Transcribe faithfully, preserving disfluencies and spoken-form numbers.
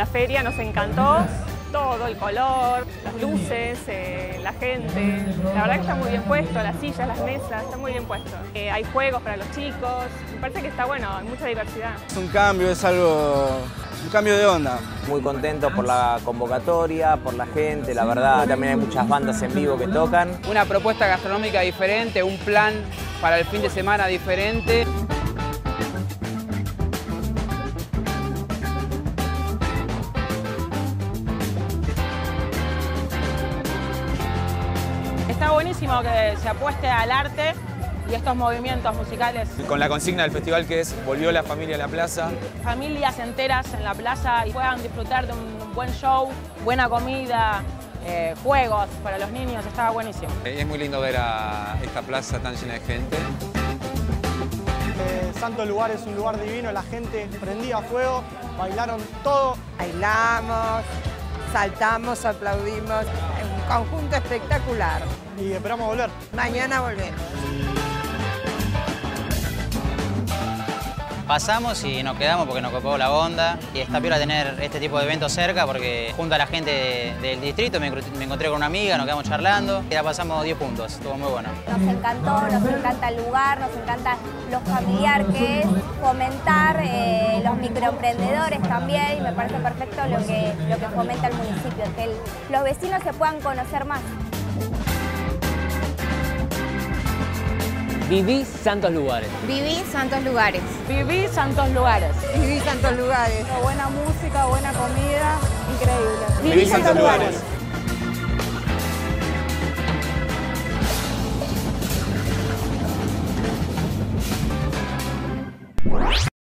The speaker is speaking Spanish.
la feria, nos encantó todo, el color, las luces, eh, la gente. La verdad que está muy bien puesto, las sillas, las mesas, está muy bien puesto. Eh, hay juegos para los chicos, me parece que está bueno, hay mucha diversidad. Es un cambio, es algo, un cambio de onda. Muy contento por la convocatoria, por la gente, la verdad también hay muchas bandas en vivo que tocan. Una propuesta gastronómica diferente, un plan para el fin de semana diferente. Está buenísimo que se apueste al arte y estos movimientos musicales. Con la consigna del festival que es Volvió la familia a la plaza. Familias enteras en la plaza y puedan disfrutar de un buen show, buena comida, eh, juegos para los niños, estaba buenísimo. Es muy lindo ver a esta plaza tan llena de gente. Eh, Santos Lugares es un lugar divino, la gente prendía fuego, bailaron todo. Bailamos, saltamos, aplaudimos, un conjunto espectacular. Y esperamos volver. Mañana volvemos. Pasamos y nos quedamos porque nos copó la onda y está piola tener este tipo de eventos cerca porque junto a la gente de, del distrito me, me encontré con una amiga, nos quedamos charlando y la pasamos diez puntos, estuvo muy bueno. Nos encantó, nos encanta el lugar, nos encanta lo familiar que es, fomentar eh, los microemprendedores también y me parece perfecto lo que, lo que fomenta el municipio, que el, los vecinos se puedan conocer más. Viví Santos Lugares. Viví Santos Lugares. Viví Santos Lugares. Viví Santos Lugares. Buena música, buena comida, increíble. Viví Santos Lugares. Lugares.